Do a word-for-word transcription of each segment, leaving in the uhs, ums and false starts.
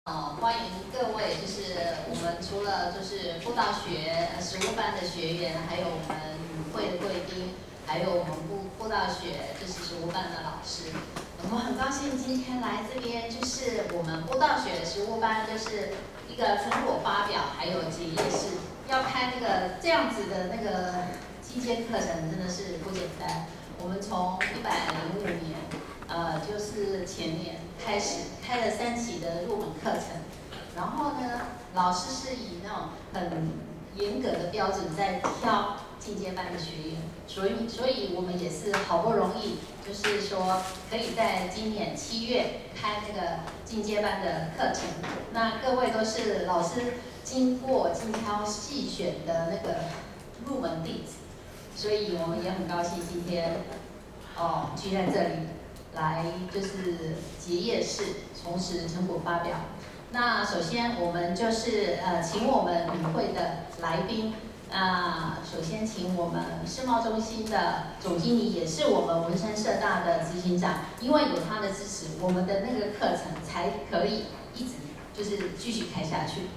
呃，欢迎各位，就是我们除了就是辅导学实务班的学员，还有我们与会的贵宾，还有我们辅辅导学就是实务班的老师。我们很高兴今天来这边，就是我们辅导学实务班就是一个成果发表，还有结业式，要开那个这样子的那个期间课程，真的是不简单。我们从一百零五年。呃，就是前年开始开了三期的入门课程，然后呢，老师是以那种很严格的标准在挑进阶班的学员，所以所以我们也是好不容易，就是说可以在今年七月开那个进阶班的课程。那各位都是老师经过精挑细选的那个入门弟子，所以我们也很高兴今天哦聚在这里。来就是结业式，同时成果发表。那首先我们就是呃，请我们与会的来宾，那、呃、首先请我们世贸中心的总经理，也是我们文山社大的执行长，因为有他的支持，我们的那个课程才可以一直就是继续开下去。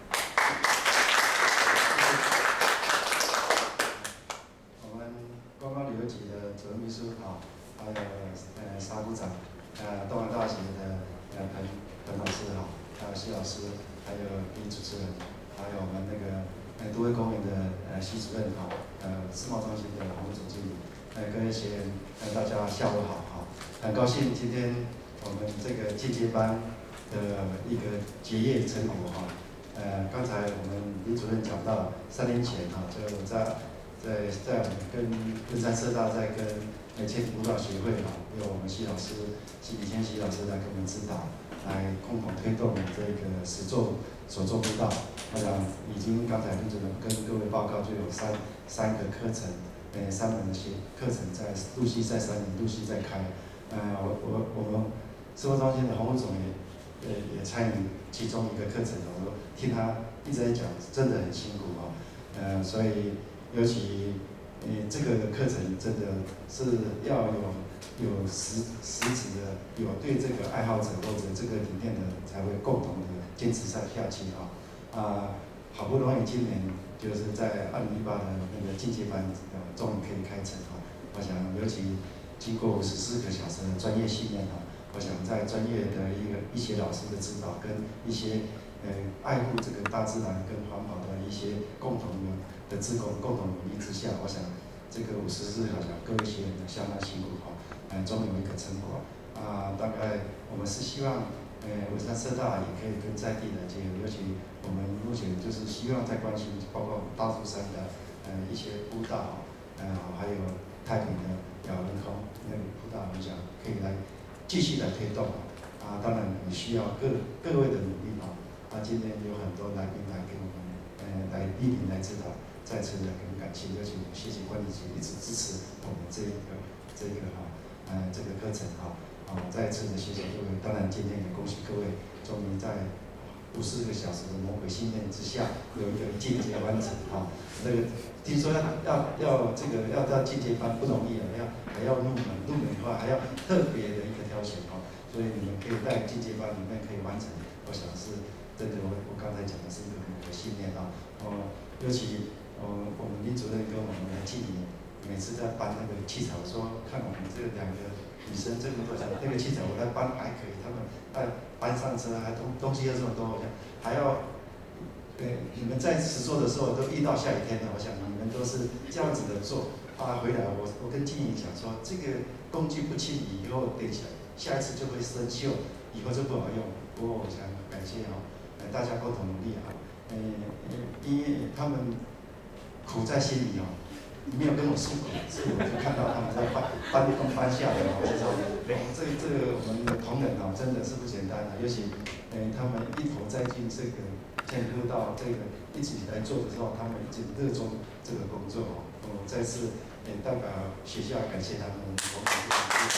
我们观光旅游局的主任秘书啊。还有呃沙部长，呃东华大学的呃彭彭老师哈，还有徐老师，还有李主持人，还有我们那个呃都会公园的呃徐主任哈，呃世贸中心的黄总经理，呃各位学员，呃大家下午好哈，很高兴今天我们这个进阶班的一个结业成果哈，呃刚才我们李主任讲到三年前哈，就在在在我们跟文山社大在跟呃，千辅导协会哈，由我们徐老师、徐礼谦徐老师来给我们指导，来共同推动这个实作手作辅导。我想已经刚才李主任跟各位报告，就有三三个课程，呃，三门的学课程在陆续在三年陆续在开。呃，我我我们生活中心的洪副总也呃也参与其中一个课程，我听他一直在讲，真的很辛苦哈。呃，所以尤其。诶，这个课程真的是要有有实实质的，有对这个爱好者或者这个理念的，才会共同的坚持下下去啊！啊，好不容易今年就是在二零一八的那个进阶班，呃，终于可以开成啊！我想，尤其经过五十四个小时的专业训练啊，我想在专业的一个一些老师的指导跟一些呃爱护这个大自然跟环保的一些共同的。的志工共同努力之下，我想这个五十四小时各位学员相当辛苦哈，呃，终于有一个成果啊。大概我们是希望，呃，文山社大也可以跟在地的结合，尤其我们目前就是希望在关心，包括大珠山的呃一些步道，呃，还有太平的咬人空那个步道，我想可以来继续来推动啊。当然也需要各各位的努力啊。啊，今天有很多来宾来给我们呃来莅临来指导。再次的很感谢，尤其谢谢管理局一直支持我们这一个这个哈呃这个课程哈啊，再次的谢谢各位。当然今天也恭喜各位，终于在五十个小时的魔鬼训练之下，有一个进阶完成哈。那个听说要要要这个要到进阶班不容易啊，要还要入门，入门的话还要特别的一个挑选哈，所以你们可以在进阶班里面可以完成，我想是真的我我刚才讲的是一个很好的训练啊，哦，尤其。呃，我们林主任跟我们的经理每次在搬那个器材，我说看我们这两个女生这么多，那个器材我来搬还可以，他们带搬上车还东东西又这么多，我想还要，呃，你们在实做的时候都遇到下雨天了，我想你们都是这样子的做啊，回来我我跟经理讲说，这个工具不清理以后，等下下一次就会生锈，以后就不好用。不过我想感谢啊，呃，大家共同努力啊，呃，因为他们。苦在心里哦，没有跟我诉苦，所以我就看到他们在搬搬东搬下的哦，就说，这个这个我们的同仁哦，真的是不简单的，尤其，呃，他们一头栽进这个建科到这个一起来做的时候，他们已经热衷这个工作哦，我再次也代表学校感谢他们，我们非常谢谢。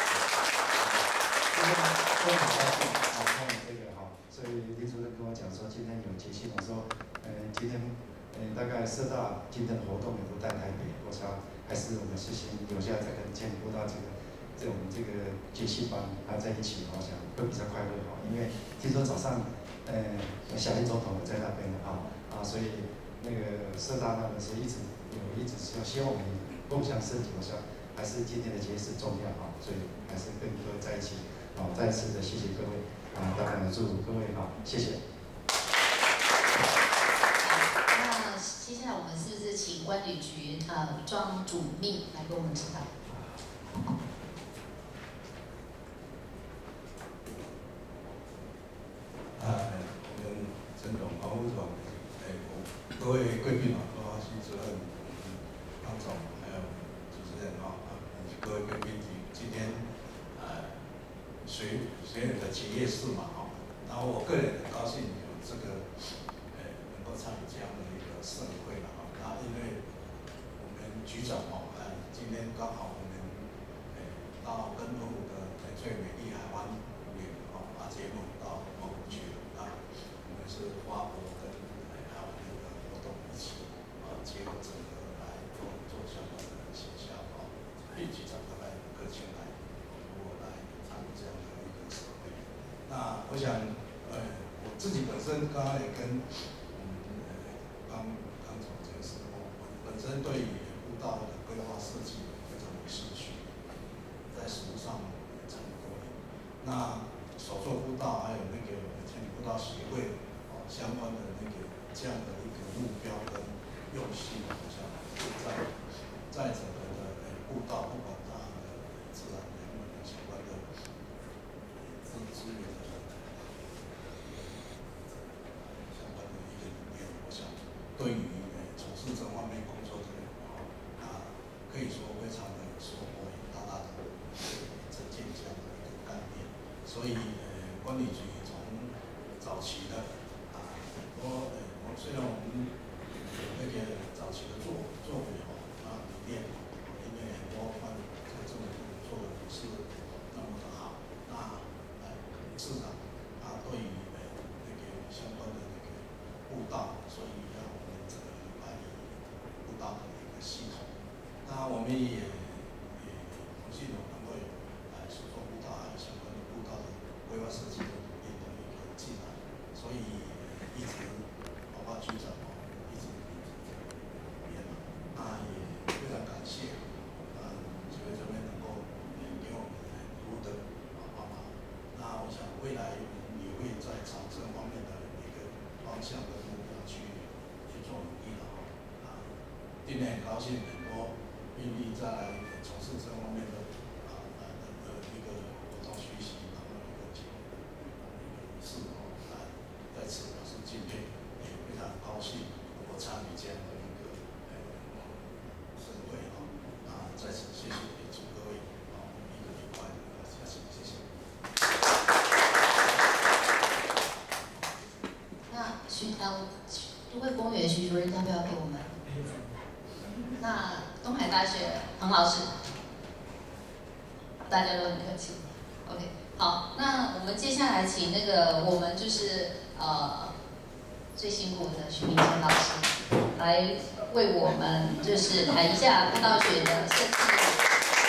今天非常高兴来看这个哈，所以林主任跟我讲说，今天有节庆，我说，呃，今天。嗯，大概社大今天的活动也都在台北，我想还是我们事先留下再跟建辅导这个这种这个节气班啊在一起，我想会比较快乐哈。因为听说早上，呃，小英总统在那边的啊啊，所以那个社大那边是一直有一直是要希望我们共享升级，我想还是今天的节是重要啊，所以还是跟各位在一起。好，再次的谢谢各位啊，当然祝各位好，谢谢。 那接下来我们是不是请观旅局呃庄主秘来给我们指导？ 啊，我们陈总、黄副总，哎，各位贵宾啊，包括系主任、张总，还有主持人啊，各位贵宾，今天呃随随你的结业式嘛哈，然后我个人很高兴有这个呃能够参与这样的一个盛会了哈，那因为我们局长哦，呃今天刚好我们呃到跟澎湖的最美丽海湾公园哦，把节目到澎湖去了啊，我们是花博跟还有那个活动一起啊结合整个来做做相关的形象哦，并局长他来各前来如果来参与这样的一个社会，那我想呃我自己本身刚刚也跟嗯呃刚刚总结是我我本身对于步道的规划设计非常有兴趣，在实务上参与过。那手作步道还有那个参与步道协会哦相关的那个这样的一个目标跟用心，我想在在整个的呃步道，不管它的自然人文相关的资资源的相关的一个理念，我想对于呃从事这方面工作的人啊，啊可以说非常的有收获，也大大的增进这样的一个概念。所以呃，管理局从早期的啊，很多呃，虽然我们有那个早期的作作为哦啊理念，因为很多关于这个政府做的不是那么的好，那呃市长他对于呃那个相关的那个步道，所以让我们这个办理步道的一个系统，那我们也也荣幸有能够有呃手作步道还有相关的步道的规划设计的理念的一个进来，所以一直包括局长哦一直也那也非常感谢啊，所以这边能够给我们服务的帮忙。那我想未来我们也会在朝这方面的一个方向的目标去去做努力的哈。啊，今天很高兴很多愿意再来从事这方面的啊呃的一个活动学习，然后一个一个仪式哦，啊在此表示敬佩，也非常高兴能够参与这样的一个呃盛会哈。啊，在此谢谢，也祝各位啊一个愉快的假期，谢谢。 那徐呃都会公园徐主任要不要给我们？那东海大学彭老师，大家都很客气。OK， 好，那我们接下来请那个我们就是呃最辛苦的徐明谦老师来为我们就是谈一下步道学的设计。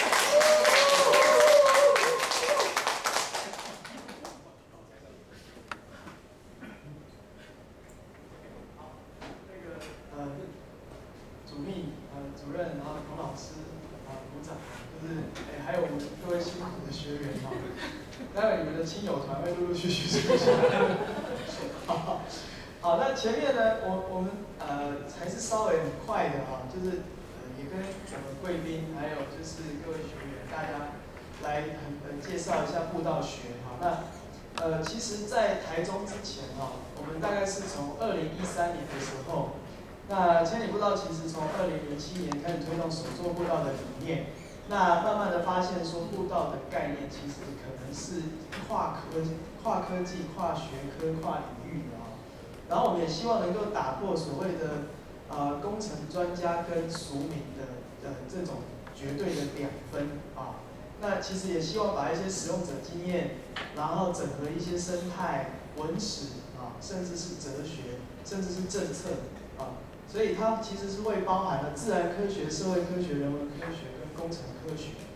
主任，然后彭老师，啊，鼓掌，就是哎，还有我们各位辛苦的学员哈，待会你们的亲友团会陆陆续续出现。好，好，那前面呢，我我们呃还是稍微很快的哈，就是呃也跟我们贵宾还有就是各位学员大家来很呃介绍一下步道学哈。那呃其实，在台中之前哈，我们大概是从二零一三年的时候。那千里步道其实从二零零七年开始推动手作步道的理念，那慢慢的发现说步道的概念其实可能是跨科、跨科技、跨学科、跨领域的啊。然后我们也希望能够打破所谓的呃工程专家跟俗民的呃这种绝对的两分啊。那其实也希望把一些使用者经验，然后整合一些生态、文史啊，甚至是哲学，甚至是政策啊。所以它其实是会包含了自然科学、社会科学、人文科学跟工程科学。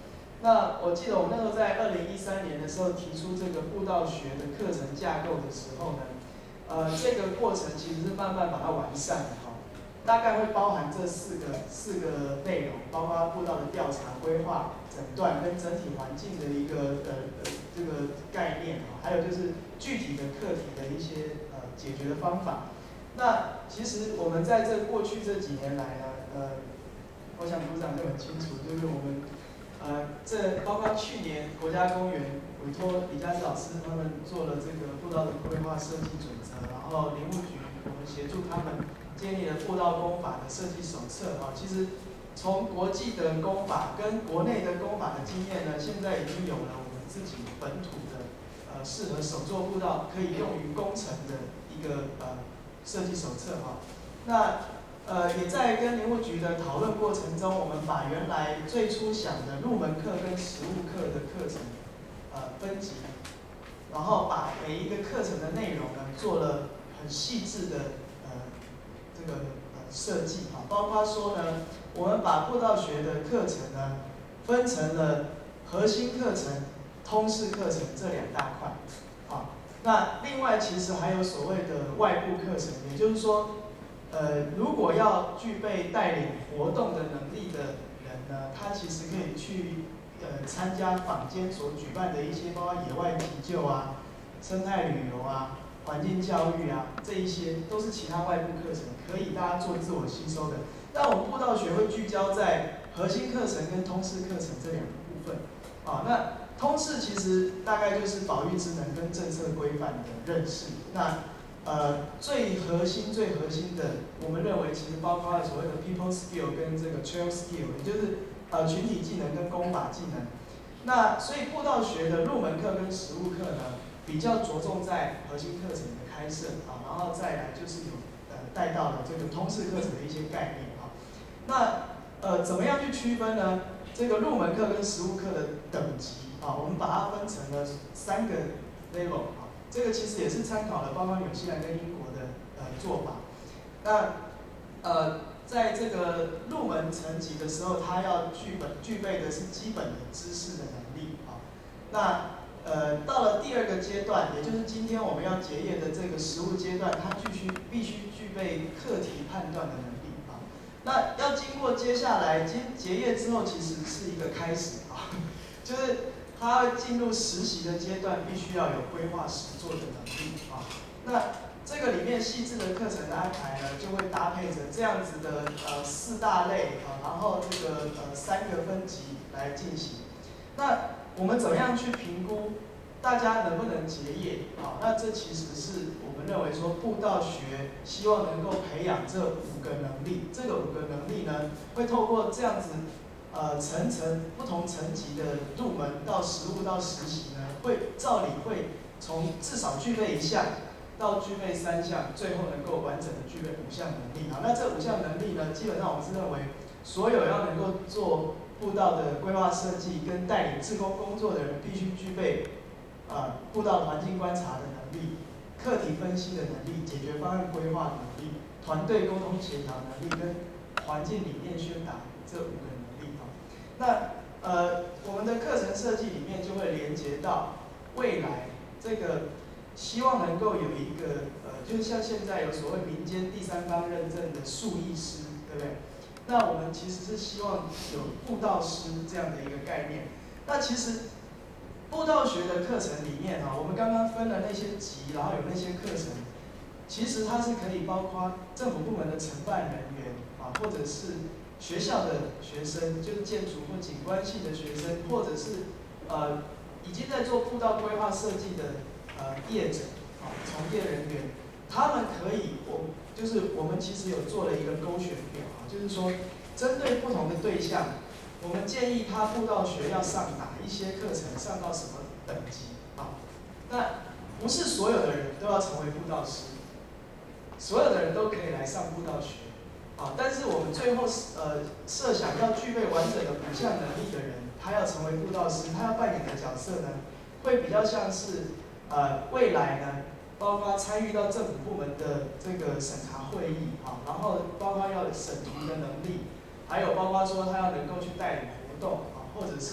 那我记得我们那时候在二零一三年的时候提出这个布道学的课程架构的时候呢，呃，这个过程其实是慢慢把它完善的哈，大概会包含这四个四个内容，包括布道的调查、规划、诊断跟整体环境的一个呃呃这个概念哈，还有就是具体的课题的一些呃解决的方法。那其实我们在这过去这几年来呢，呃，我想组长就很清楚，就是我们呃这包括去年国家公园委托李佳芝老师他们做了这个步道的规划设计准则，然后林务局我们协助他们建立了步道工法的设计手册啊。其实从国际的工法跟国内的工法的经验呢，现在已经有了我们自己本土的呃适合手作步道可以用于工程的一个呃设计手册哈。那呃也在跟林务局的讨论过程中，我们把原来最初想的入门课跟实务课的课程呃分级，然后把每一个课程的内容呢做了很细致的呃这个呃设计啊，包括说呢，我们把步道学的课程呢分成了核心课程、通识课程这两大块啊。那另外其实还有所谓的外部课程，也就是说，呃，如果要具备带领活动的能力的人呢，他其实可以去呃参加坊间所举办的一些，包括野外急救啊、生态旅游啊、环境教育啊，这一些都是其他外部课程，可以大家做自我吸收的。那我们步道学会聚焦在核心课程跟通识课程这两个部分啊。那通识其实大概就是保育职能跟政策规范的认识。那呃最核心最核心的，我们认为其实包括了所谓的 people skill 跟这个 trail skill， 也就是呃群体技能跟工法技能。那所以步道学的入门课跟实务课呢，比较着重在核心课程的开设啊，然后再来就是有呃带到了这个通识课程的一些概念啊。那呃怎么样去区分呢？这个入门课跟实务课的等级啊，我们把它分成了三个 level 啊。这个其实也是参考了包括纽西兰跟英国的呃做法。那呃在这个入门层级的时候，它要具本具备的是基本的知识的能力啊。那呃到了第二个阶段，也就是今天我们要结业的这个实务阶段，它必须必须具备课题判断的能力。那要经过接下来结结业之后，其实是一个开始啊，就是他进入实习的阶段，必须要有规划实作的能力啊。那这个里面细致的课程的安排呢，就会搭配着这样子的呃四大类啊，然后这个呃三个分级来进行。那我们怎么样去评估大家能不能结业啊？那这其实是我们认为说步道学希望能够培养这五个能力，这个五个能力呢，会透过这样子呃层层不同层级的入门到实务到实习呢，会照理会从至少具备一项到具备三项，最后能够完整的具备五项能力啊。那这五项能力呢，基本上我们是认为所有要能够做步道的规划设计跟带领志工工作的人，必须具备呃步道环境观察的能力、课题分析的能力、解决方案规划的能力、团队沟通协调能力跟环境理念宣达这五个能力啊。那呃我们的课程设计里面就会连接到未来这个希望能够有一个呃，就是像现在有所谓民间第三方认证的树艺师，对不对？那我们其实是希望有步道师这样的一个概念。那其实步道学的课程里面啊，我们刚刚分了那些级，然后有那些课程，其实它是可以包括政府部门的承办人员啊，或者是学校的学生，就是建筑或景观系的学生，或者是呃已经在做步道规划设计的呃业者啊，从业人员，他们可以，我就是我们其实有做了一个勾选表啊，就是说针对不同的对象，我们建议他步道学要上哪一些课程，上到什么等级啊？那不是所有的人都要成为步道师，所有的人都可以来上步道学啊。但是我们最后呃设想要具备完整的五项能力的人，他要成为步道师，他要扮演的角色呢，会比较像是呃未来呢。包括参与到政府部门的这个审查会议啊，然后包括要审图的能力，还有包括说他要能够去带领活动啊，或者是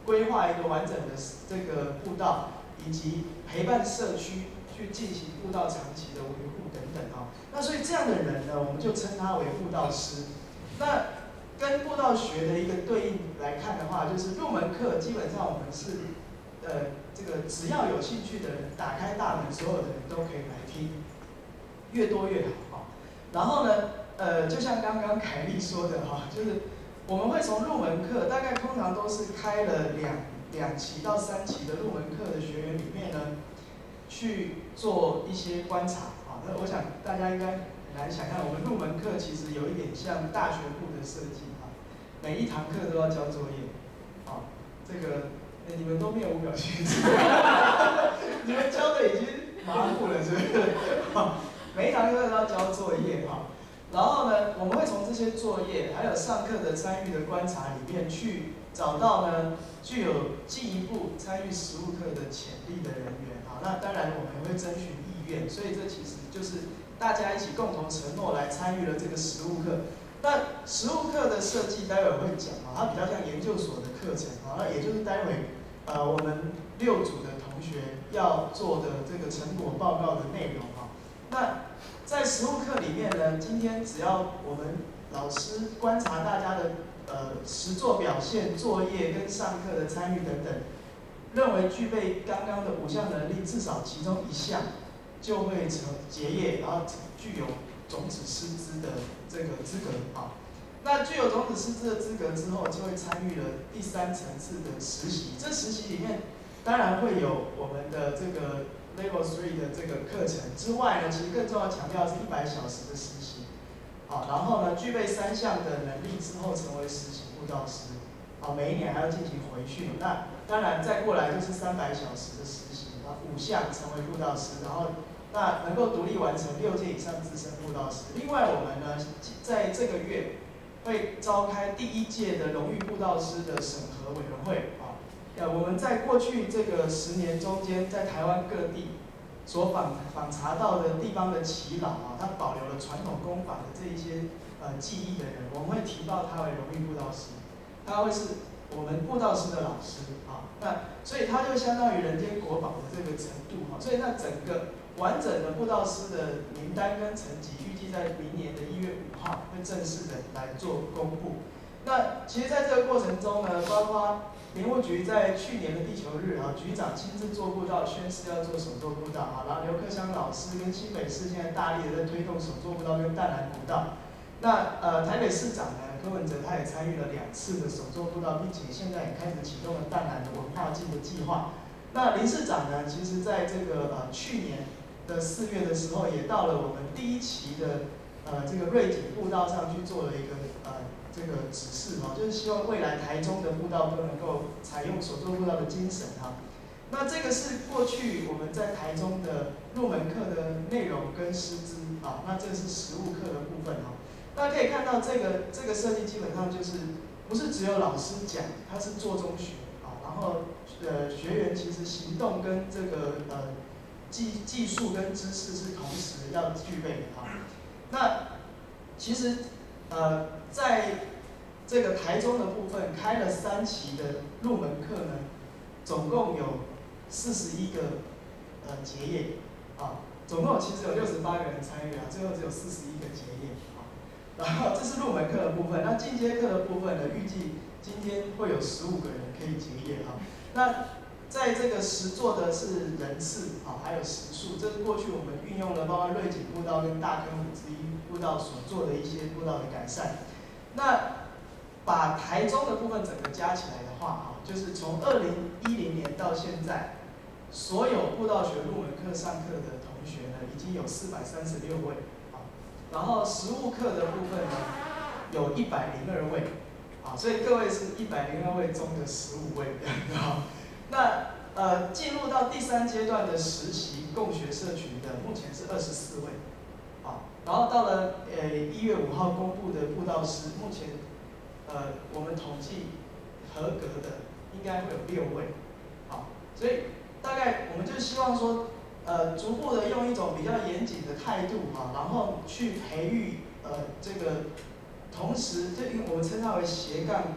规划一个完整的这个步道，以及陪伴社区去进行步道长期的维护等等啊。那所以这样的人呢，我们就称他为步道师。那跟步道学的一个对应来看的话，就是入门课基本上我们是，呃，这个只要有兴趣的人，打开大门，所有的人都可以来听，越多越好啊。然后呢，呃，就像刚刚凯莉说的哈，就是我们会从入门课，大概通常都是开了两两期到三期的入门课的学员里面呢，去做一些观察啊。那我想大家应该很难想象，我们入门课其实有一点像大学部的设计啊，每一堂课都要交作业，啊，这个。欸、你们都面无表情，你们教的已经麻木了，是不是？每一堂课都要交作业哈，然后呢，我们会从这些作业还有上课的参与的观察里面去找到呢具有进一步参与实务课的潜力的人员啊。那当然我们也会征询意愿，所以这其实就是大家一起共同承诺来参与了这个实务课。那实务课的设计，待会会讲啊，它比较像研究所的课程啊，那也就是待会。呃，我们六组的同学要做的这个成果报告的内容啊，那在实务课里面呢，今天只要我们老师观察大家的呃实作表现、作业跟上课的参与等等，认为具备刚刚的五项能力，至少其中一项就会成结业，然后具有种子师资的这个资格啊。那具有种子师资的资格之后，就会参与了第三层次的实习。这实习里面，当然会有我们的这个 Level 三的这个课程之外呢，其实更重要强调是一百小时的实习。好，然后呢，具备三项的能力之后，成为实习步道师。好，每一年还要进行回训。那当然再过来就是三百小时的实习，然后五项成为步道师，然后那能够独立完成六届以上资深步道师。另外，我们呢，在这个月。会召开第一届的荣誉步道师的审核委员会啊，呃，我们在过去这个十年中间，在台湾各地所访访查到的地方的耆老啊，他保留了传统功法的这一些呃技艺的人，我们会提报他为荣誉步道师，他会是我们步道师的老师啊，那所以他就相当于人间国宝的这个程度哈，所以那整个完整的步道师的名单跟层级，预计在明年的一月五号会正式的来做公布。那其实在这个过程中呢，包括林务局在去年的地球日啊，局长亲自做步道宣誓要做手作步道啊，然后刘克襄老师跟新北市现在大力的在推动手作步道跟淡蓝古道。那呃台北市长呢柯文哲他也参与了两次的手作步道，并且现在也开始启动了淡蓝的文化季的计划。那林市长呢，其实在这个呃去年的四月的时候，也到了我们第一期的呃这个瑞景步道上去做了一个呃这个指示哈，就是希望未来台中的步道都能够采用手作步道的精神哈。那这个是过去我们在台中的入门课的内容跟师资啊，那这个是实务课的部分哈。大家可以看到这个这个设计基本上就是不是只有老师讲，它是做中学啊，然后呃学员其实行动跟这个呃技技术跟知识是同时要具备的哈。那其实呃在这个台中的部分开了三期的入门课呢，总共有四十一个呃结业啊，总共其实有六十八个人参与啊，最后只有四十一个结业啊。然后这是入门课的部分，那进阶课的部分呢，预计今天会有十五个人可以结业啊。那在这个实作的是人次啊，还有时数，这是过去我们运用了包括瑞景步道跟大坑五之一步道所做的一些步道的改善。那把台中的部分整个加起来的话啊，就是从二零一零年到现在，所有步道学入门课上课的同学呢，已经有四百三十六位啊。然后实务课的部分呢，有一百零二位啊，所以各位是一百零二位中的十五位啊。那呃，进入到第三阶段的实习共学社群的，目前是二十四位，啊，然后到了呃一月五号公布的步道师，目前呃我们统计合格的应该会有六位，啊，所以大概我们就希望说，呃，逐步的用一种比较严谨的态度哈，然后去培育呃这个，同时这我们称它为斜杠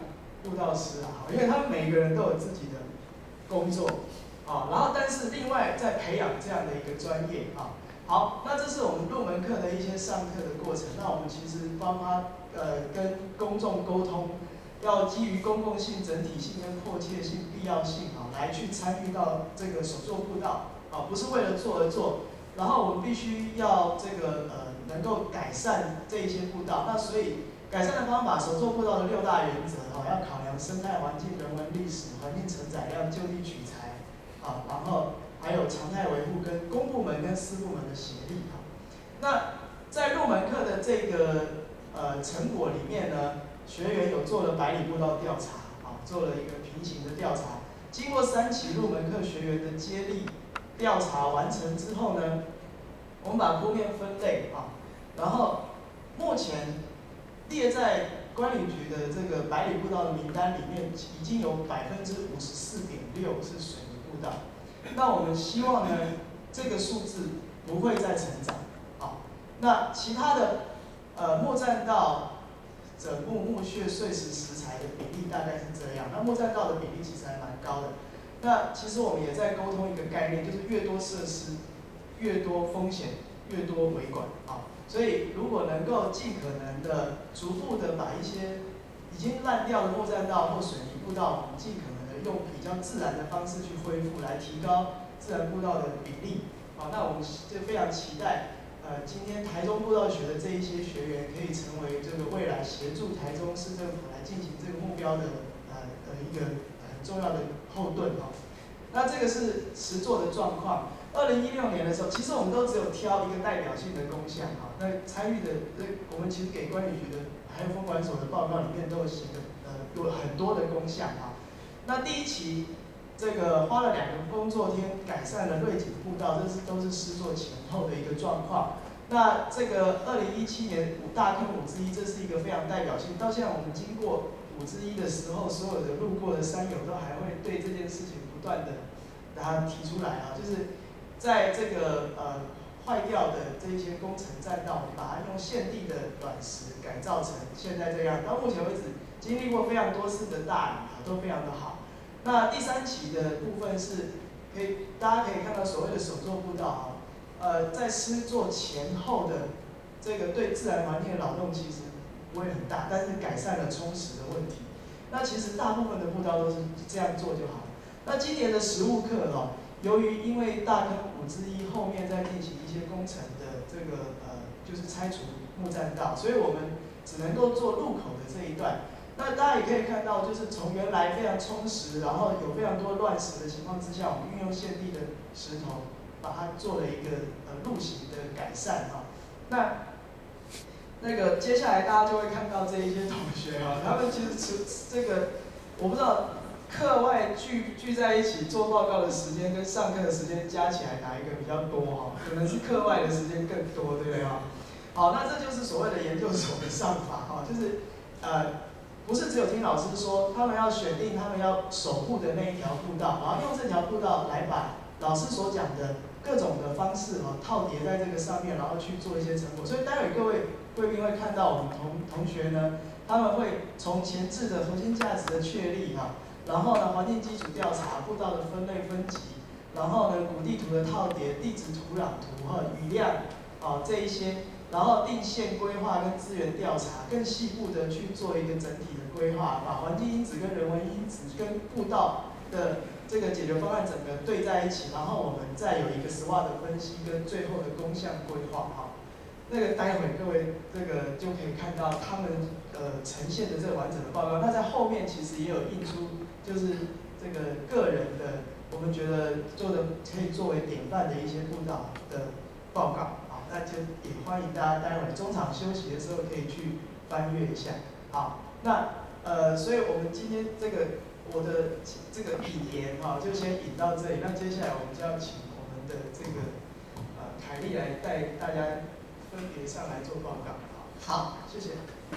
布道师啊，因为他们每一个人都有自己的工作啊，然后但是另外再培养这样的一个专业啊。好，那这是我们入门课的一些上课的过程。那我们其实帮他呃跟公众沟通，要基于公共性、整体性跟迫切性、必要性啊，来去参与到这个手作布道啊，不是为了做而做。然后我们必须要这个呃能够改善这一些布道。那所以改善的方法，手作布道的六大原则啊，要考量生态环境、人文历史、环境承载量、就地取材啊，然后还有常态维护跟公部门跟私部门的协力啊。那在入门课的这个呃成果里面呢，学员有做了百里布道调查啊，做了一个平行的调查。经过三期入门课学员的接力调查完成之后呢，我们把铺面分类啊，然后目前列在观旅局的这个百里步道的名单里面，已经有百分之五十四点六是水泥步道。那我们希望呢，这个数字不会再成长啊。那其他的呃木栈道、整木、木屑、碎石、石材的比例大概是这样。那木栈道的比例其实还蛮高的。那其实我们也在沟通一个概念，就是越多设施，越多风险，越多维管啊。所以如果能够尽可能的逐步的把一些已经烂掉的木栈道或水泥步道，我们尽可能的用比较自然的方式去恢复，来提高自然步道的比例。啊，那我们就非常期待，呃，今天台中步道学的这一些学员可以成为这个未来协助台中市政府来进行这个目标的呃呃一个很重要的后盾啊。那这个是实作的状况。二零一六年的时候，其实我们都只有挑一个代表性的工项啊。那参与的，我们其实给观旅局的还有风管所的报告里面都有写的，呃，有很多的工项啊。那第一期这个花了两个工作天改善了瑞景步道，这是都是施作前后的一个状况。那这个二零一七年五大坑五之一，这是一个非常代表性。到现在我们经过五之一的时候，所有的路过的山友都还会对这件事情不断的把它提出来啊，就是在这个呃坏掉的这些工程栈道，我们把它用现地的卵石改造成现在这样。到目前为止，经历过非常多次的大雨啊，都非常的好。那第三期的部分是，可以大家可以看到所谓的手作步道啊，呃，在施作前后的这个对自然环境的扰动其实不会很大，但是改善了冲蚀的问题。那其实大部分的步道都是这样做就好了。那今年的实务课哦，由于因为大坑五之一后面在进行一些工程的这个呃，就是拆除木栈道，所以我们只能够做入口的这一段。那大家也可以看到，就是从原来非常充实，然后有非常多乱石的情况之下，我们运用现地的石头，把它做了一个呃路型的改善哈。那那个接下来大家就会看到这一些同学哈，他们其实这个我不知道课外聚聚在一起做报告的时间跟上课的时间加起来哪一个比较多哈？可能是课外的时间更多，对不对哈？好，那这就是所谓的研究所的上法哈，就是呃。不是只有听老师说，他们要选定他们要守护的那一条步道，然后用这条步道来把老师所讲的各种的方式哈套叠在这个上面，然后去做一些成果。所以待会各位贵宾会看到我们同同学呢，他们会从前置的核心价值的确立哈，然后呢环境基础调查、步道的分类分级，然后呢古地图的套叠、地质土壤图哈、雨量啊这一些。然后定线规划跟资源调查，更细部的去做一个整体的规划，把环境因子跟人文因子跟步道的这个解决方案整个对在一起，然后我们再有一个S W O T的分析跟最后的工项规划哈。那个待会各位这个就可以看到他们呃呈现的这个完整的报告。那在后面其实也有印出，就是这个个人的，我们觉得做的可以作为典范的一些步道的报告。那就也欢迎大家待会中场休息的时候可以去翻阅一下。好，那呃，所以我们今天这个我的这个引言哈、啊，就先引到这里。那接下来我们就要请我们的这个呃凯丽来带大家分别上来做报告。 好，好， 谢谢。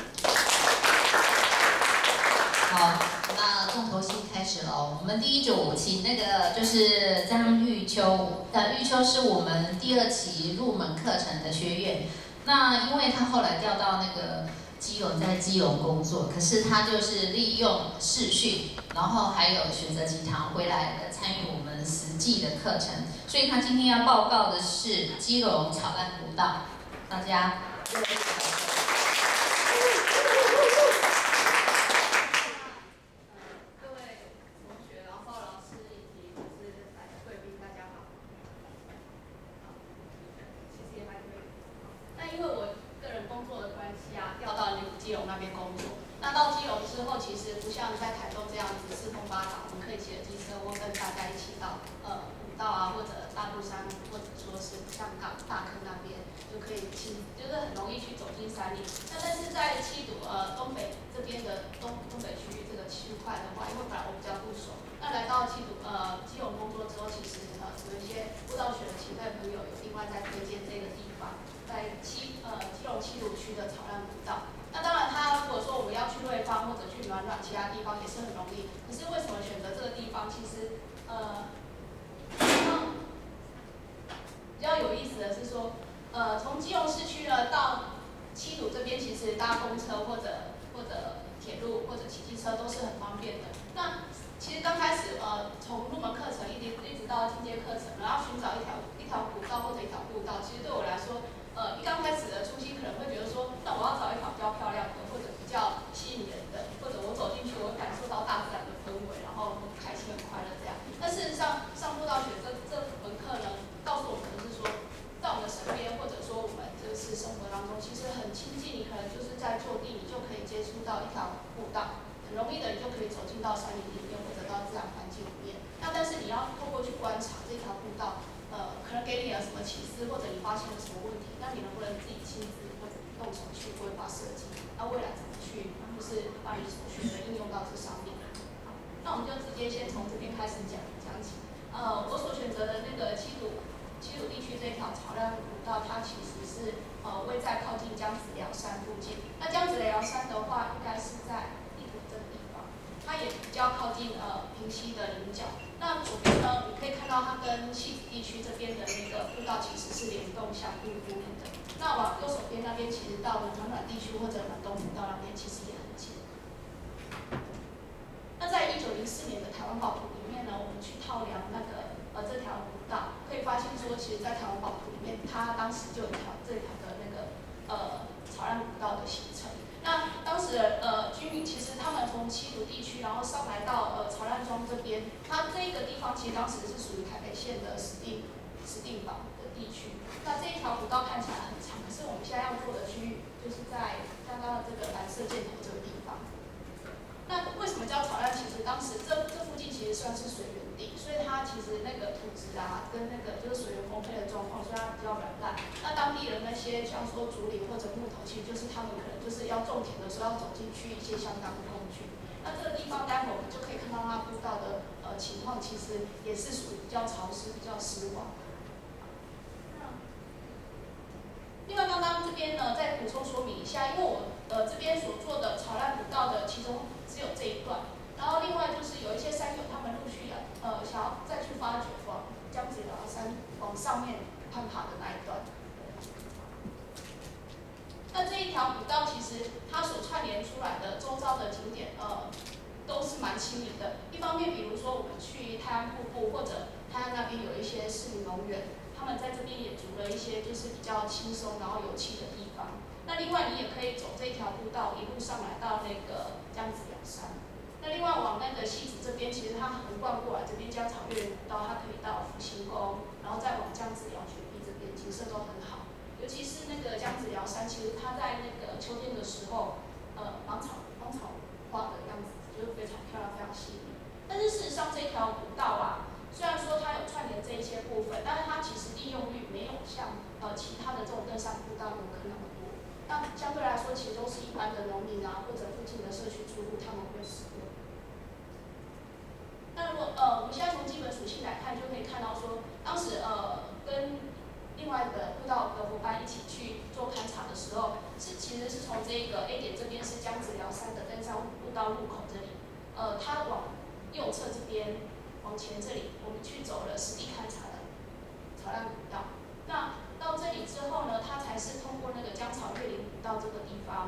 好，那重头戏开始了。我们第一组请那个就是张玉秋，呃，玉秋是我们第二期入门课程的学员。那因为他后来调到那个基隆在基隆工作，可是他就是利用视讯，然后还有选择集堂回来的参与我们实际的课程，所以他今天要报告的是基隆草兰古道，大家。 那到这里之后呢，它才是通过那个江草越岭古道这个地方，一直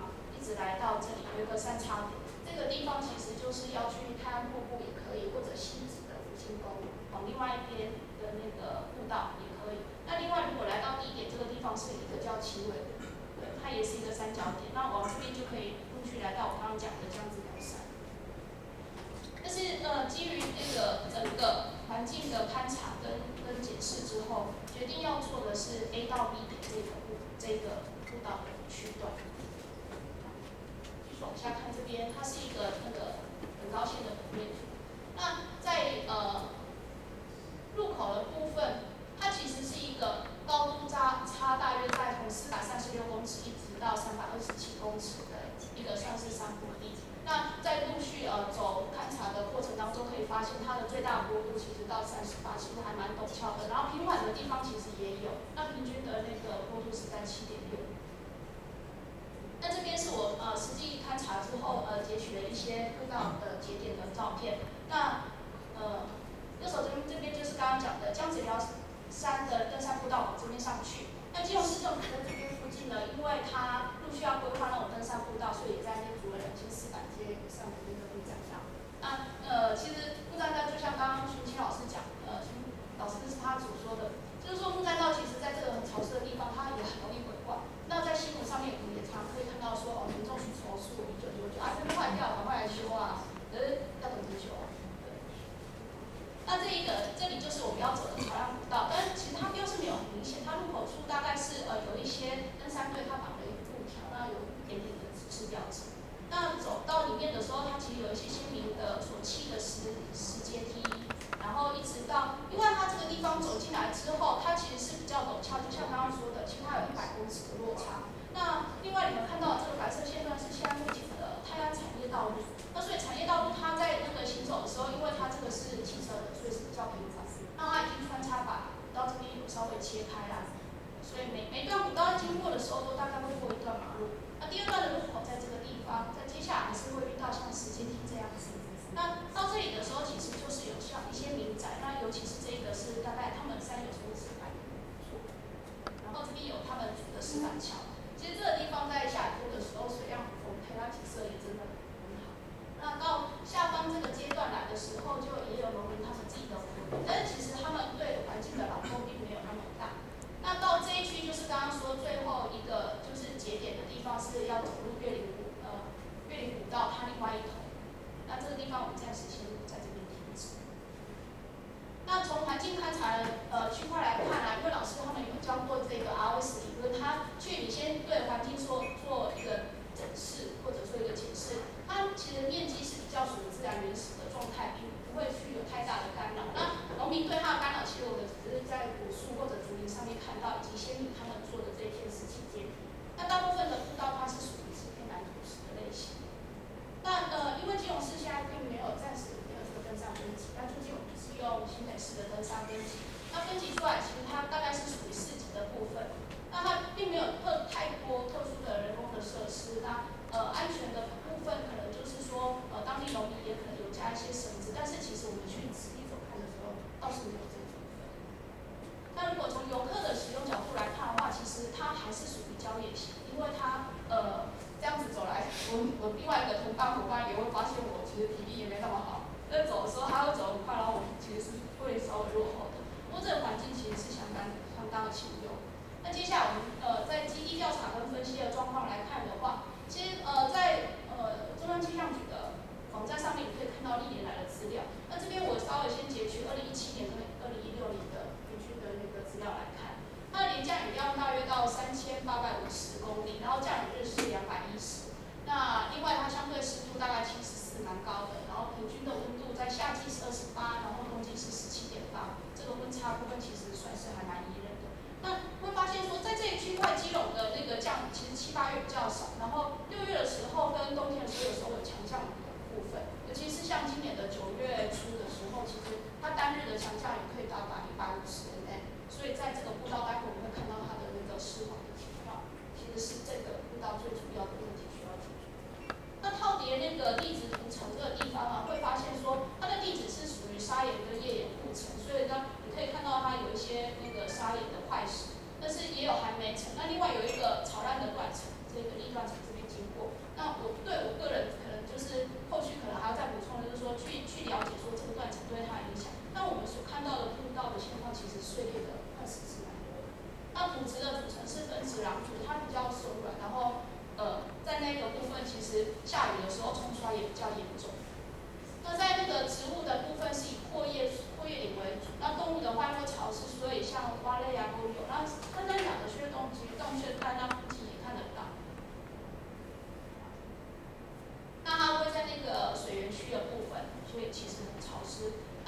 直来到这里有一个三叉点，这个地方其实就是要去泰安瀑布也可以，或者西子的福星宫，往另外一边的那个步道也可以。那另外如果来到地点这个地方是一个叫奇尾，对，它也是一个三角点，那往这边就可以陆续来到我刚刚讲的这样子苗山。但是呃，基于那个整个环境的勘察跟跟检视之后，决定要做的是 A 到 B 点这个步这个步道的区段。继续往下看这边，它是一个那个很高线的平面图。那在呃入口的部分，它其实是一个高度差差大约在从四百三十六公尺一直到三百二十七公尺的一个算是山坡地。那在陆续呃走勘察的过程当中，可以发现它的最大坡度其实到三十八，其实还蛮陡峭的。然后平缓的地方其实也有，那平均的那个坡度是在七点六。那这边是我呃实际勘察之后呃截取了一些步道的节点的照片。那呃右手这边这边就是刚刚讲的江子寮山的登山步道往这边上去。那基隆市政府在这边附近呢，因为它陆续要规划那种登山步道，所以也在那边筑了两千四百阶以上的那个步栈道。那呃，其实步栈道就像刚刚徐清老师讲，呃，徐老师是他所说的，就是说步栈道其实在这个很潮湿的地方，它也很容易毁坏。那在新闻上面，我们也常可以看到说，哦，民众去投诉一九九九啊，这边坏掉，赶快来修啊，可是要等多久啊？对。那这一个这里就是我们要走的朝阳步道，但是其实它标示没有很明显，它入口处大概是呃有一些登山队它绑了一个布条，那有一点点的指示标志。那走到里面的时候，它其实有一些鲜明的所砌的石石阶梯，然后一直到，因为它这个地方走进来之后，它其实是比较陡峭，就像刚刚说的，其实它有一百公尺的落差。那另外你们看到这个白色线段是现在目前的泰安产业道路，那所以产业道路它在那个行走的时候，因为它这个是汽车的，所以是比较平缓。那它已经穿插把古道这边有稍微切开啦，所以每每段古道经过的时候都大概会过一段马路。那第二段的入口在这个地方，在接下来还是会遇到像石阶梯这样子。那到这里的时候，其实就是有像一些民宅，那尤其是这个是大概他们三有从石板做，然后这边有他们组的石板桥。其实这个地方在下雨的时候水量很丰沛，它景色也真的很好。那到下方这个阶段来的时候，就也有农民他们自己的活动，但是其实他们对环境的劳动并没有那么大。那到这一区就是刚刚说最后一个就是节点的地方，是要走入月林古呃月林古道它另外一头。那这个地方我们暂时先在这边停止。那从环境勘察的呃区块来看啊，因为老师他们有教过这个 R O S 理论，他去你先对环境做做一个检视或者说一个解释，它其实面积是比较属于自然原始的状态，并不会去有太大的干扰。那农民对它的干扰，其实我们只是在果树或者竹林上面看到，以及先民他们做的这一片石砌阶梯。那大部分的步道它是属于是偏南土石的类型。那呃，因为基隆市现在并没有暂时没有这个登山分级，那最近我们是用新北市的登山分级。那分级出来，其实它大概是属于四级的部分。那它并没有特太多特殊的人工的设施。那呃，安全的部分可能就是说，呃，当地农民也可能有加一些绳子，但是其实我们去实地走看的时候，倒是没有这个部分。那如果从游客的使用角度来看的话，其实它还是属于郊野型，因为它呃这样子走来，我我另外一个同班伙伴也会发现我其实体力也没那么好，在走的时候他会走很快，然后我其实是会稍微落后的。不过这个环境其实是相当相当的清幽。那接下来我们呃在基地调查跟分析的状况来看的话，其实呃在呃中央气象局的网站上面，你可以看到历年来的资料。那这边我稍微先截取二零一七年跟二零一六年的平均的那个资料来看，它的年降雨量大约到三千八百五十公里，然后降雨日是两百一十。那另外它相对湿度大概七十四，蛮高的，然后平均的温度在夏季是二十八，然后冬季是十七点八，这个温差部分其实算是还蛮宜人的。那会发现说，在这一区块基隆跟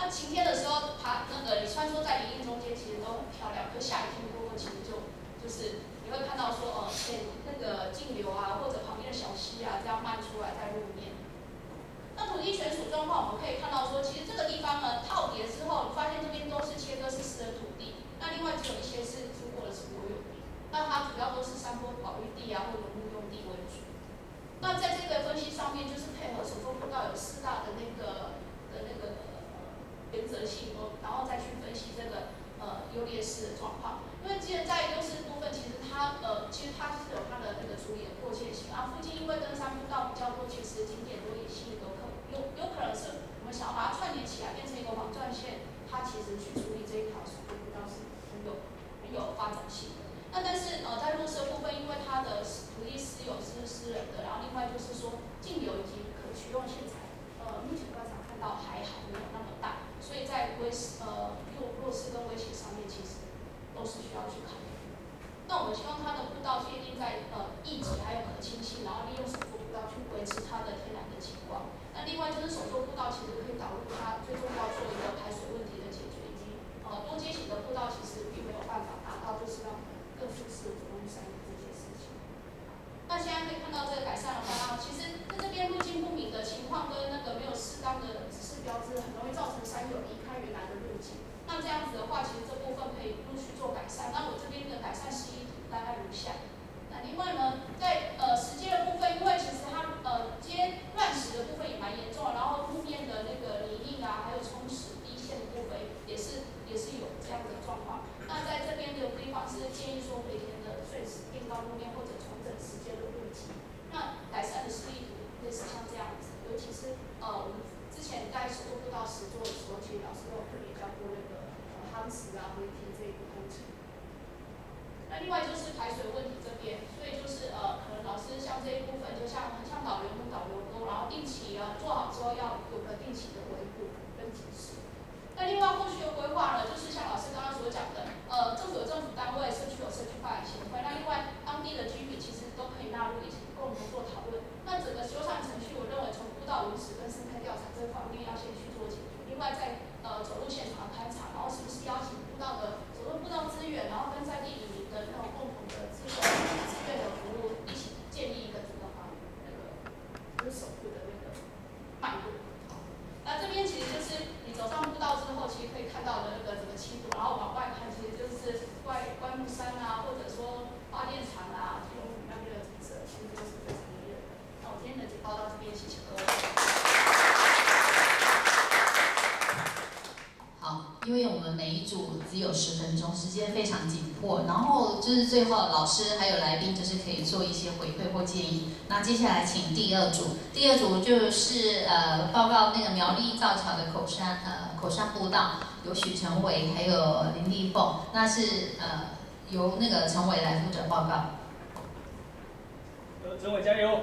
晴天的时候，爬那个你穿梭在林荫中间，其实都很漂亮。可是下雨天过后，其实就就是你会看到说，呃，那个径流啊，或者旁边的小溪啊，这样漫出来在路面。那土地权属状况，我们可以看到说，其实这个地方呢，套叠之后，你发现这边都是切割式私人土地，那另外只有一些是经过的是国有地，那它主要都是山坡保育地啊，或者牧用地为主。那在这个分析上面，就是配合手作步道有四大的那个的那个原则性，然后再去分析这个呃优劣势的状况。因为既然在优势部分，其实它呃其实它是有它的那个处理的迫切性啊。附近因为登山步道比较多，其实景点多也吸引游客，有有可能是我们想要把它串联起来，变成一个网状线，它其实去处理这一条手作步道是很有很有发展性的。那但是呃在落实部分，因为它的土地私有是私人的，然后另外就是说径流以及可取用线材，呃目前观察看到还好没有那么大，所以在威呃落落实跟威胁上面其实都是需要去考虑。那我们希望它的步道界定在呃易级还有可亲性，然后利用手作步道去维持它的天然的景观。那另外就是手作步道其实可以导入它最重要做一个排水问题的解决，以及呃多阶型的步道其实并没有办法达到就是让更舒适的走路山这些事情。那现在可以看到这个改善的话，其实在这边路径不明的情况跟那个没有适当的指示标志，很容易造成山友离开原来的路径。那这样子的话，其实这部分可以陆续做改善。那我这边的改善示意图大概如下。那另外呢，在呃石阶的部分，因为其实它呃阶乱石的部分也蛮严重的，然后路面的那个泥泞啊，还有冲蚀低陷的部分也是也是有这样的状况。那在这边的规划是建议说每天的碎石垫到路面或者重整石阶的路基。那改善的示意图类似像这样子，尤其是呃我们之前在手作步道实作的时候，其实老师都有特别教过那个呃夯实啊、回填这一个工程。那另外就是排水问题这边，所以就是呃可能老师像这一部分，就像像导流跟导流沟，然后定期啊做好之后要有个定期的维护跟检视。那另外后续的规划呢，就是像老师刚刚所讲的，呃，政府有政府单位，社区有社区发展协会，那另外当地的居民其实都可以纳入一起共同做讨论。那整个修缮程序，我认为从步道文史跟生态调查这方面要先去做解决。另外在呃走路现场勘察，然后是不是邀请步道的走路步道资源，然后跟在地里民的那种共同的资源资源的服务一起建立一个整个方那个就是守护的那个脉络。那这边其实就是你走上步道之后，其实可以看到的那个整个七度，然后往外看，其实就是外关木山啊，或者说发电厂啊，用那边的景色，其实都是非常迷人的。那我今天的简报到这边，谢谢各位。 好，因为我们每一组只有十分钟，时间非常紧迫，然后就是最后老师还有来宾就是可以做一些回馈或建议。那接下来请第二组，第二组就是呃报告那个苗栗造桥的口山呃口山步道，有许成伟还有林丽凤，那是呃由那个成伟来负责报告。 呃，成伟加油！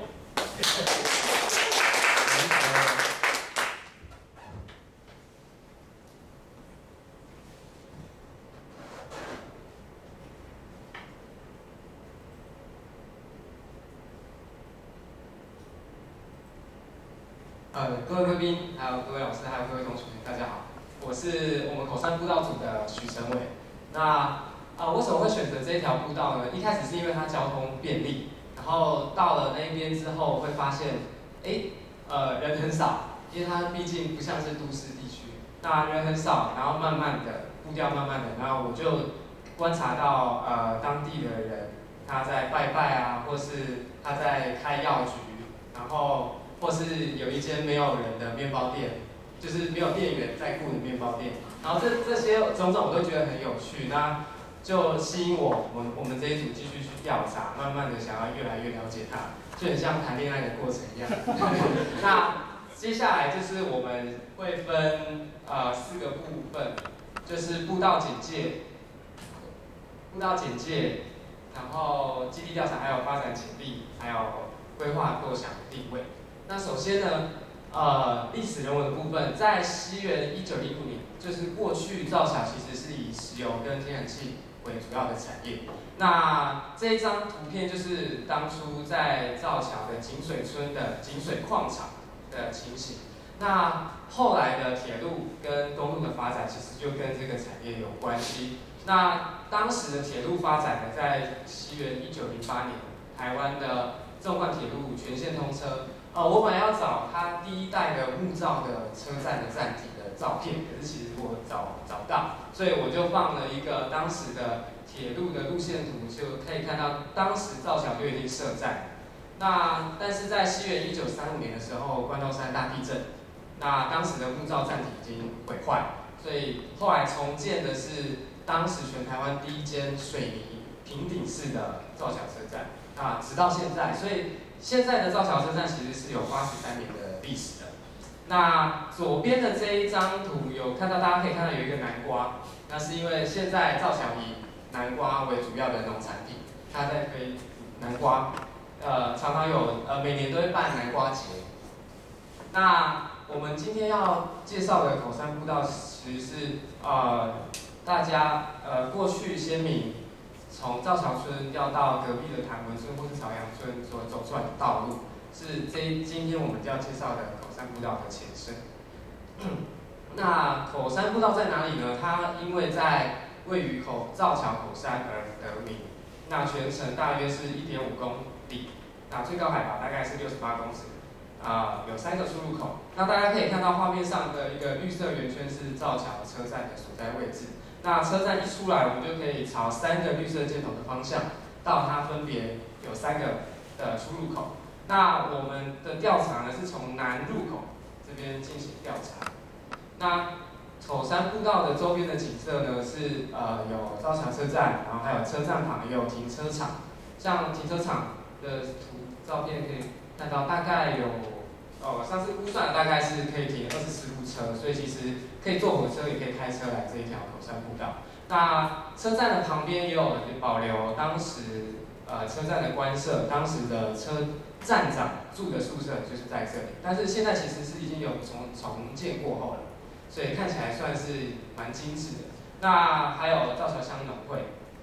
呃，各位贵宾，还有各位老师，还有各位同学，大家好，我是我们口山步道组的许成伟。那啊、呃，为什么会选择这一条步道呢？一开始是因为它交通便利，然后到了那边之后会发现，哎，呃，人很少，因为它毕竟不像是都市地区，那人很少，然后慢慢的步调慢慢的，然后我就观察到呃当地的人他在拜拜啊，或是他在开药局，然后。或是有一间没有人的面包店，就是没有店员在顾的面包店，然后这这些种种我都觉得很有趣，那就吸引我，我们我们这一组继续去调查，慢慢的想要越来越了解它，就很像谈恋爱的过程一样。那接下来就是我们会分呃四个部分，就是步道简介、步道简介，然后基地调查，还有发展潜力，还有规划构想定位。那首先呢，呃，历史人文的部分，在西元一九零五年，就是过去造桥其实是以石油跟天然气为主要的产业。那这一张图片就是当初在造桥的井水村的井水矿场的情形。 那后来的铁路跟公路的发展，其实就跟这个产业有关系。那当时的铁路发展呢，在西元一九零八年，台湾的纵贯铁路全线通车。呃，我本来要找它第一代的木造的车站的站体的照片，可是其实我找找不到，所以我就放了一个当时的铁路的路线图，就可以看到当时造桥就已经设站。那但是在西元一九三五年的时候，关东山大地震，那当时的木造站体已经毁坏，所以后来重建的是当时全台湾第一间水泥平顶式的造桥车站。啊，直到现在，所以现在的造桥车站其实是有八十三年的历史的。那左边的这一张图有看到，大家可以看到有一个南瓜，那是因为现在造桥以南瓜为主要的农产品，它在推南瓜，呃，常常有呃每年都会办南瓜节。那我们今天要介绍的口山步道，其实是呃大家呃过去先民从造桥村要到隔壁的潭文村或是朝阳村所走出来的道路，是这今天我们要介绍的口山步道的前身。那口山步道在哪里呢？它因为在位于口造桥口山而得名。那全程大约是一点五公里，那最高海拔大概是六十八公尺，啊、呃，有三个出入口。那大家可以看到画面上的一个绿色圆圈是造桥车站的所在位置。那车站一出来，我们就可以朝三个绿色箭头的方向，到它分别有三个的出入口。那我们的调查呢，是从南入口这边进行调查。那口山步道的周边的景色呢，是呃有造桥车站，然后还有车站旁也有停车场。像停车场的图照片可以看到，大概有哦，上次估算大概是可以停二十四部车，所以其实可以坐火车，也可以开车来这一条口山步道。那车站的旁边也有保留当时呃车站的官舍，当时的车站长住的宿舍就是在这里，但是现在其实是已经有重重建过后了，所以看起来算是蛮精致的。那还有造桥乡农会。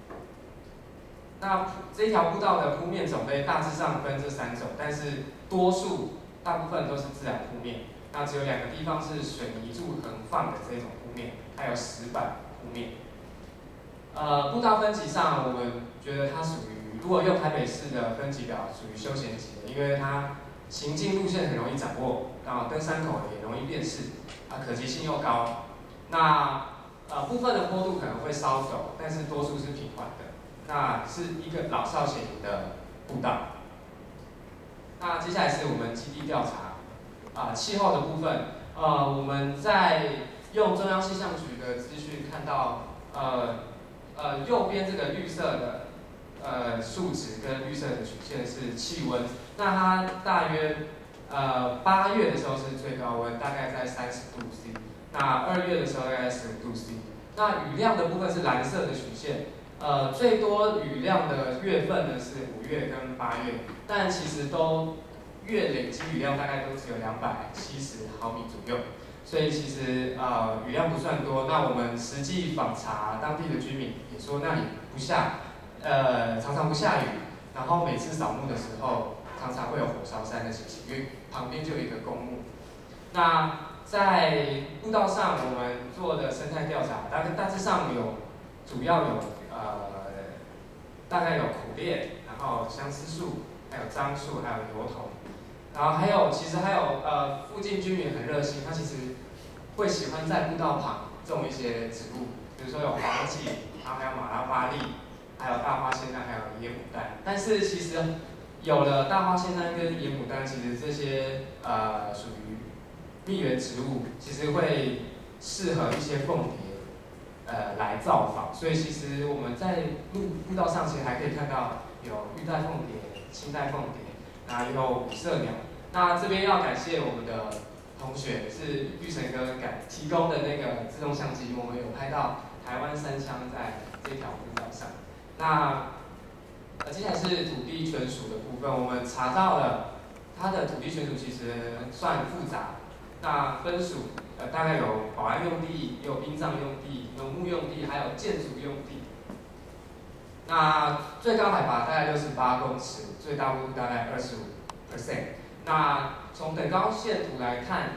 那这条步道的铺面种类大致上分这三种，但是多数大部分都是自然铺面。那只有两个地方是水泥柱横放的这种铺面，还有石板铺面。呃，步道分级上，我们觉得它属于，如果用台北市的分级表，属于休闲级的，因为它行进路线很容易掌握，然后登山口也容易辨识，啊，可及性又高。那呃部分的坡度可能会稍陡，但是多数是平缓的。那是一个老少咸宜的步道。那接下来是我们基地调查，啊、呃，气候的部分，呃，我们在用中央气象局的资讯看到，呃呃，右边这个绿色的呃数值跟绿色的曲线是气温，那它大约呃八月的时候是最高温，大概在三十度 C， 那二月的时候大概十五度 C， 那雨量的部分是蓝色的曲线。呃，最多雨量的月份呢是五月跟八月，但其实都月累积雨量大概都只有两百七十毫米左右，所以其实呃雨量不算多。那我们实际访查当地的居民也说那里不下，呃常常不下雨，然后每次扫墓的时候常常会有火烧山的情形，因为旁边就有一个公墓。那在步道上我们做的生态调查，大概大致上有主要有。呃，大概有苦楝，然后相思树，还有樟树，还有油桐，然后还有其实还有呃附近居民很热心，他其实会喜欢在步道旁种一些植物，比如说有黄芪，然后还有马拉巴栗，还有大花仙丹，还有野牡丹。但是其实有了大花仙丹跟野牡丹，其实这些呃属于蜜源植物，其实会适合一些凤蝶。呃，来造访，所以其实我们在路步道上其实还可以看到有绿带凤蝶、青带凤蝶，然后有五色鸟。那这边要感谢我们的同学，是玉成哥感提供的那个自动相机，我们有拍到台湾山羌在这条步道上。那呃，接下来是土地权属的部分，我们查到了它的土地权属其实算复杂，那分属。呃，大概有保安用地，也有殡葬用地、农牧用地，还有建筑用地。那最高海拔大概六十八公尺，最大温度大概二十五 percent。那从等高线图来看，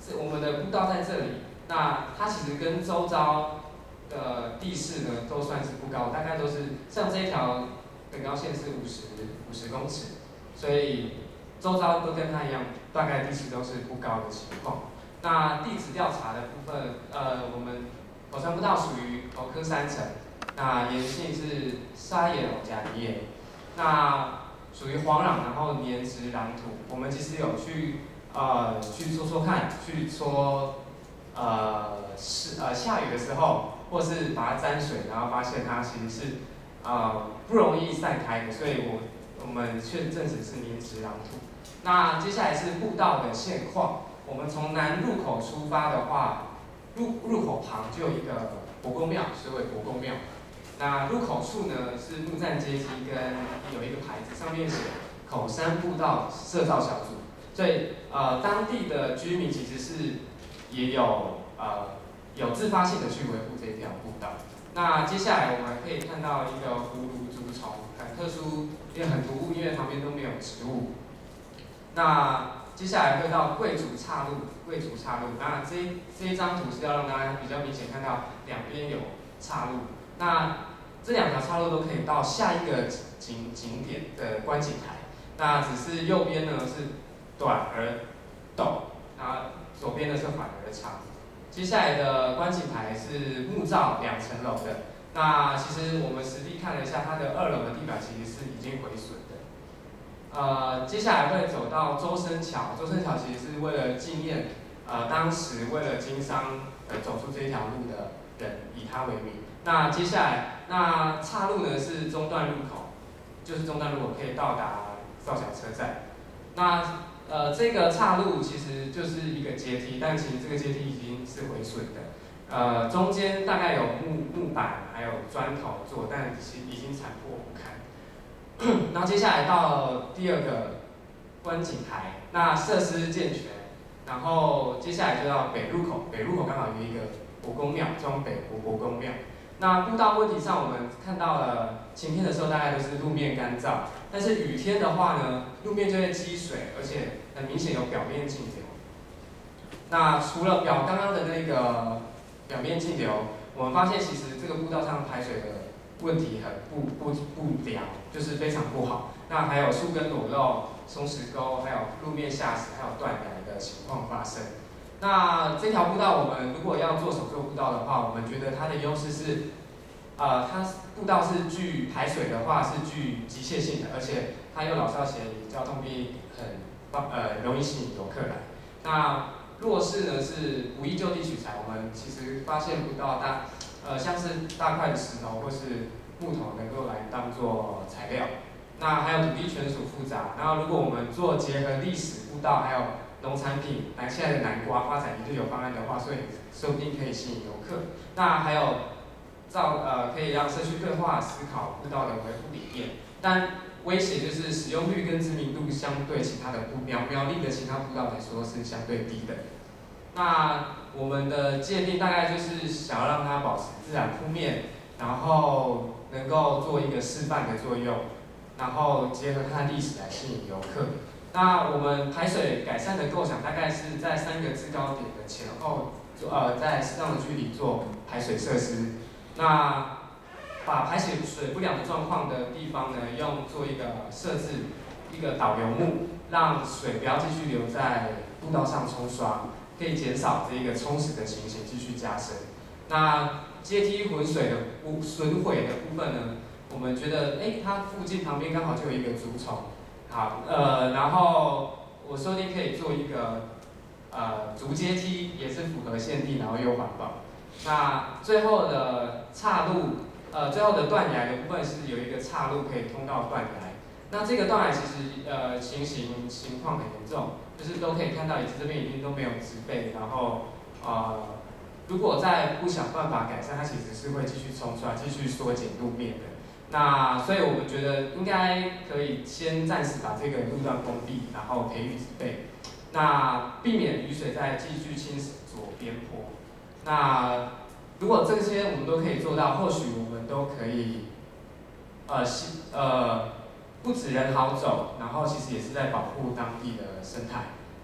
这我们的步道在这里，那它其实跟周遭的地势呢都算是不高，大概都是像这一条等高线是五十五十公尺，所以周遭都跟它一样，大概地势都是不高的情况。那地质调查的部分，呃，我们口山步道属于头科山层，那岩性是砂岩蒯加泥岩，那属于黄壤，然后黏质壤土。我们其实有去呃去搓搓看，去搓呃是呃下雨的时候，或是把它沾水，然后发现它其实是呃不容易散开的，所以我我们确证实是黏质壤土。那接下来是步道的现况。我们从南入口出发的话，入入口旁就有一个国公庙，石尾国公庙。那入口处呢是木栈阶梯，跟有一个牌子，上面写口山步道社造小组。所以呃当地的居民其实是也有呃有自发性的去维护这条步道。那接下来我们可以看到一个葫芦竹丛，很特殊，因为很突兀，因为旁边都没有植物。那接下来会到贵族岔路，贵族岔路。那这一这一张图是要让大家比较明显看到两边有岔路。那这两条岔路都可以到下一个景景点的观景台。那只是右边呢是短而陡，那左边呢是缓而长。接下来的观景台是木造两层楼的。那其实我们实地看了一下，它的二楼的地板其实是已经毁损的。呃，接下来会走到周生桥，周生桥其实是为了纪念，呃，当时为了经商而走出这一条路的人，以它为名。那接下来，那岔路呢是中段入口，就是中段入口可以到达造小车站。那呃，这个岔路其实就是一个阶梯，但其实这个阶梯已经是毁损的。呃，中间大概有木木板还有砖头做，但其实已经残破不堪。然后接下来到第二个观景台，那设施健全，然后接下来就到北入口，北入口刚好有一个国公庙，中北国国公庙。那步道问题上，我们看到了晴天的时候大概都是路面干燥，但是雨天的话呢，路面就会积水，而且很明显有表面径流。那除了表刚刚的那个表面径流，我们发现其实这个步道上排水的问题很不不不良，就是非常不好。那还有树根裸露、松石沟，还有路面下石，还有断崖的情况发生。那这条步道我们如果要做手作步道的话，我们觉得它的优势是，呃，它步道是具排水的话是具机械性的，而且它又老少咸宜，交通便利，很方呃容易吸引游客来。那弱势呢是不易就地取材，我们其实发现不到大。呃，像是大块的石头或是木头能够来当做材料，那还有土地权属复杂。然后如果我们做结合历史步道还有农产品，来现在的南瓜发展一日游方案的话，所以说不定可以吸引游客。那还有造呃可以让社区规划思考步道的维护理念，但威胁就是使用率跟知名度相对其他的步苗苗栗的其他步道来说是相对低的。那我们的界定大概就是想要让它保持自然铺面，然后能够做一个示范的作用，然后结合它的历史来吸引游客。那我们排水改善的构想大概是在三个制高点的前后，呃，在适当的距离做排水设施。那把排水水不良的状况的地方呢，用做一个设置一个导流幕，让水不要继续留在步道上冲刷。可以减少这个冲蚀的情形继续加深。那阶梯浑水的部损毁的部分呢，我们觉得，哎，它附近旁边刚好就有一个竹丛，好，呃，然后我说不定可以做一个呃竹阶梯，也是符合现地，然后又环保。那最后的岔路，呃，最后的断崖的部分是有一个岔路可以通到断崖。那这个断崖其实呃情形情况很严重，就是都可以看到，椅子这边已经都没有植被，然后呃如果再不想办法改善，它其实是会继续冲刷，继续缩减路面的。那所以我们觉得应该可以先暂时把这个路段封闭，然后培育植被，那避免雨水再继续侵蚀左边坡。那如果这些我们都可以做到，或许我们都可以呃呃。不止人好走，然后其实也是在保护当地的生态。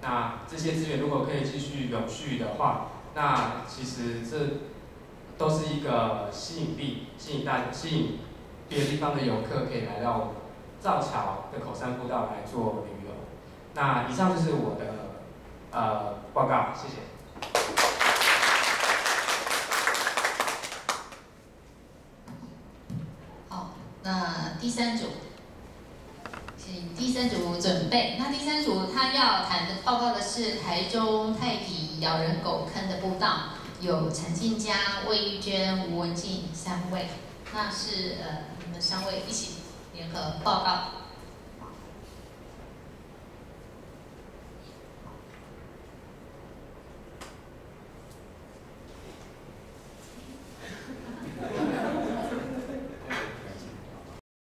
那这些资源如果可以继续永续的话，那其实这都是一个吸引力，吸引大吸引别的地方的游客可以来到造桥的口山步道来做旅游。那以上就是我的呃报告，谢谢。 好，那第三组，请第三组准备。那第三组他要谈的报告的是台中太皮咬人狗坑的步道，有陈静佳、魏玉娟、吴文静三位，那是呃你们三位一起联合报告。